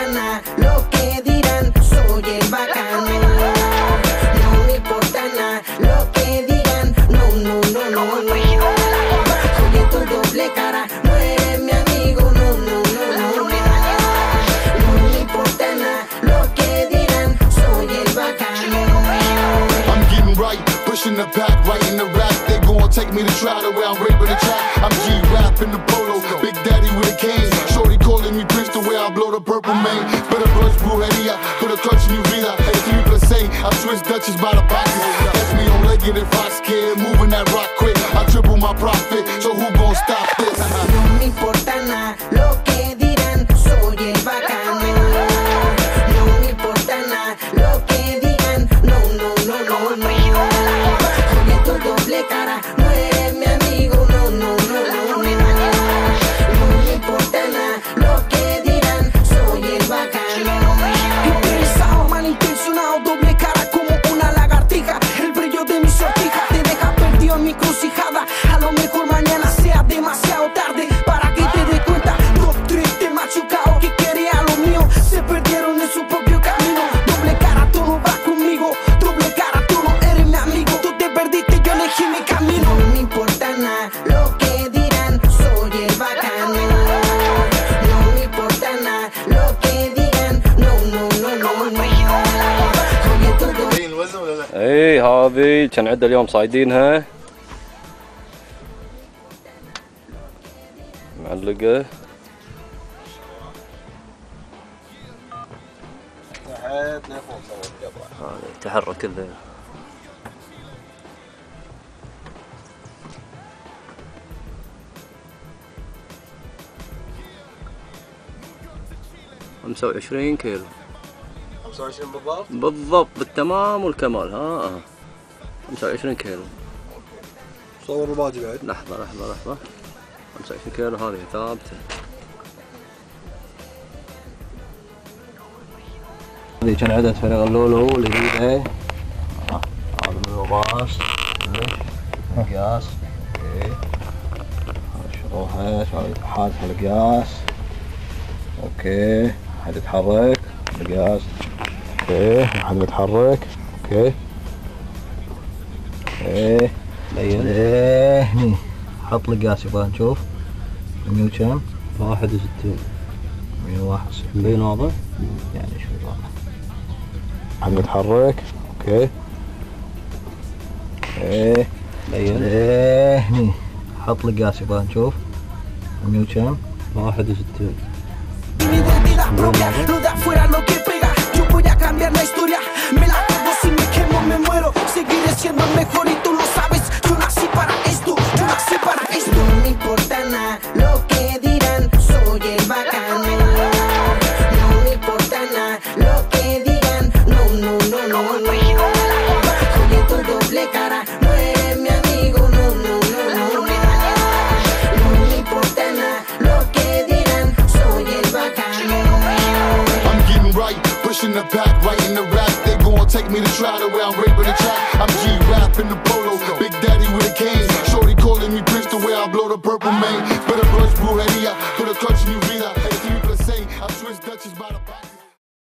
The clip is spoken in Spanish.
nada lo que dirán, soy el bacano. No me importa nada lo que digan, no, no, no, no, no. Oye, tu doble cara, no eres mi amigo, no, no, no, no, no. No me importa nada lo que dirán, soy el bacano. I'm getting right, pushing the pack, right in the rack. They gon' take me to trial where I'm raping the track. I'm G-Rap in the polo, Big Daddy with a cane. Shorty calling me Prince the way I blow the purple mane. Pero blush brujería, put a clutch in your vida. I switch Dutchess by the pocket. Catch me on legged and Fox Kid, moving that rock quick. I triple my profit, so who gon' stop this? No me importa nada lo que dirán, soy el bacano. No me importa nada lo que digan, no, no, no, no, no. Oye, tu doble cara, no eres mi amigo, no, no, no, no, no. No me importa nada lo que dirán, soy el bacano. Interesado, malintencionado, doble cara como una lagartija. El brillo de mi sortija te deja perdido en mi crucijada. A lo mejor mañana sea demasiado tarde para que te des cuenta. Dos tristes machucados que querían lo mío se perdieron en su propio camino. Doble cara, tú no vas conmigo. Doble cara, tú no eres mi amigo. Tú te perdiste, yo elegí mi camino. No me importa nada lo que dirán, soy el bacano. No me importa nada lo que digan, no, no, no, no, no. Oye, tú اي هذه كان عندنا اليوم صايدينها معلقة. هذه تحرك كذا. خمسة وعشرين كيلو. 25 بالضبط؟ بالضبط بالتمام والكمال. ها 25 كيلو. صور الباقي بعد. لحظة 25 كيلو هذه ثابتة. هذه كان عدد فريق اللولو اللي بيده. هذا من الغاز. قياس. اوكي. هذا شروحه حادث القياس. اوكي. حد يتحرك. القياس. اوكي. حد يتحرك. اوكي. اوكي. بين. هني. حط القياس يبغى نشوف. 100 وكم؟ 61. 161. مبين واضح؟ يعني شوي واضح. حد يتحرك. اوكي. اوكي. بين. هني. حط القياس يبغى نشوف. 100 وكم؟ 61. Mi identidad propia, lo de afuera lo que pega. Yo voy a cambiar la historia. Me la pego, si me quemo me muero. Seguiré siendo el mejor y tú lo sabes. Yo nací para esto, yo nací para esto. No me importa nada lo que dirán, soy el bacano. No me importa nada lo que digan, no, no, no, no, no. Oye, tu doble cara, no eres mi amigo, no, no, no, no, no. No me importa nada lo que dirán, soy el bacano. I'm getting right, pushing the pack, right in the rack. They gon' take me to trial where I'm raping the track. I'm G-Rap in the polo, Big Daddy with a cane. Shorty calling me Prince the way I blow the purple mane. Pero blush brujería, put a clutch in your vida. I switch Dutchess by the pocket.